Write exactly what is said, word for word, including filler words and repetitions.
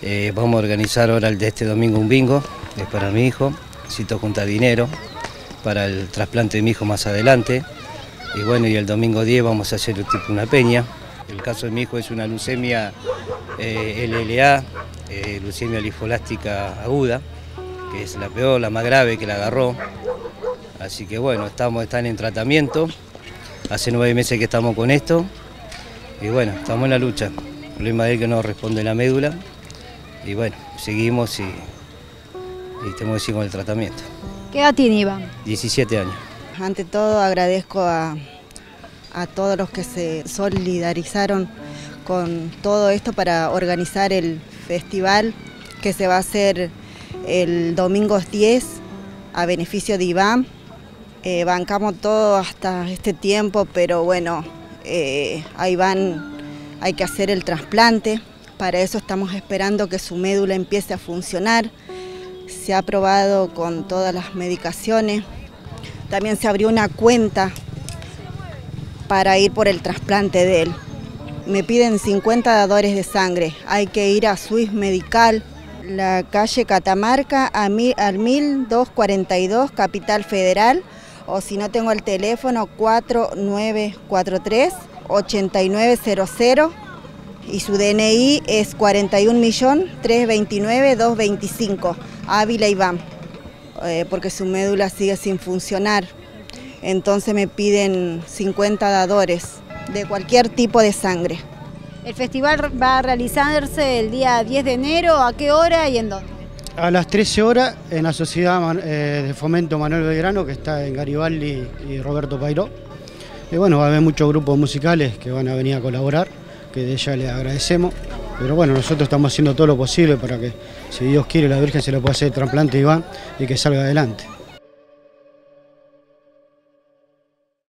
Eh, vamos a organizar ahora el de este domingo un bingo, es para mi hijo, necesito juntar dinero para el trasplante de mi hijo más adelante. Y bueno, y el domingo diez vamos a hacer tipo una peña. El caso de mi hijo es una leucemia eh, L L A, eh, leucemia linfolástica aguda, que es la peor, la más grave que la agarró. Así que bueno, estamos, están en tratamiento, hace nueve meses que estamos con esto, y bueno, estamos en la lucha. El problema es que no responde la médula, y bueno, seguimos y, y tenemos que seguir con el tratamiento. ¿Qué edad tiene Iván? diecisiete años. Ante todo agradezco a, a todos los que se solidarizaron con todo esto para organizar el festival que se va a hacer el domingo diez a beneficio de Iván. Eh, bancamos todo hasta este tiempo, pero bueno, eh, a Iván hay que hacer el trasplante. Para eso estamos esperando que su médula empiece a funcionar. Se ha probado con todas las medicaciones. También se abrió una cuenta para ir por el trasplante de él. Me piden cincuenta dadores de sangre. Hay que ir a Swiss Medical, la calle Catamarca, a mil, al mil doscientos cuarenta y dos, Capital Federal, o si no tengo el teléfono cuatro nueve cuatro tres, ocho nueve cero cero y su D N I es cuarenta y un millones trescientos veintinueve mil doscientos veinticinco, Ávila Iván, eh, porque su médula sigue sin funcionar. Entonces me piden cincuenta dadores de cualquier tipo de sangre. El festival va a realizarse el día diez de enero, ¿a qué hora y en dónde? A las trece horas en la Sociedad de Fomento Manuel Belgrano, que está en Garibaldi y Roberto Pairó. Y bueno, va a haber muchos grupos musicales que van a venir a colaborar, que de ella les agradecemos. Pero bueno, nosotros estamos haciendo todo lo posible para que, si Dios quiere, la Virgen se le pueda hacer el trasplante a Iván y que salga adelante.